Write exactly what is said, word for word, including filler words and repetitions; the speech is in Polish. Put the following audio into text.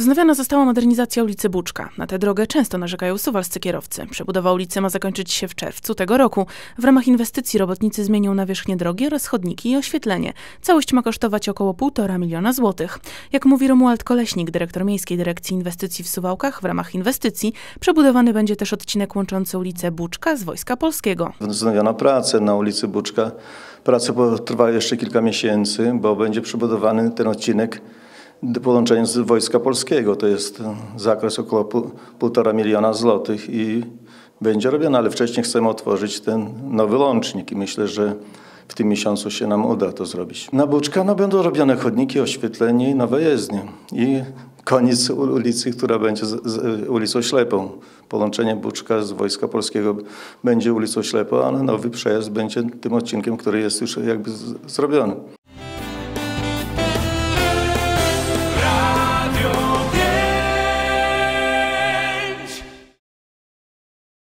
Wznowiona została modernizacja ulicy Buczka. Na tę drogę często narzekają suwalscy kierowcy. Przebudowa ulicy ma zakończyć się w czerwcu tego roku. W ramach inwestycji robotnicy zmienią nawierzchnię drogi oraz chodniki i oświetlenie. Całość ma kosztować około półtora miliona złotych. Jak mówi Romuald Koleśnik, dyrektor Miejskiej Dyrekcji Inwestycji w Suwałkach, w ramach inwestycji przebudowany będzie też odcinek łączący ulicę Buczka z Wojska Polskiego. Wznowiono pracę na ulicy Buczka. Prace potrwa jeszcze kilka miesięcy, bo będzie przebudowany ten odcinek połączenie z Wojska Polskiego. To jest zakres około półtora miliona złotych i będzie robione, ale wcześniej chcemy otworzyć ten nowy łącznik i myślę, że w tym miesiącu się nam uda to zrobić. Na Buczka no, będą robione chodniki, oświetlenie i nowe jezdnie. I koniec ulicy, która będzie z, z ulicą Ślepą. Połączenie Buczka z Wojska Polskiego będzie ulicą Ślepą, ale nowy przejazd będzie tym odcinkiem, który jest już jakby z, zrobiony.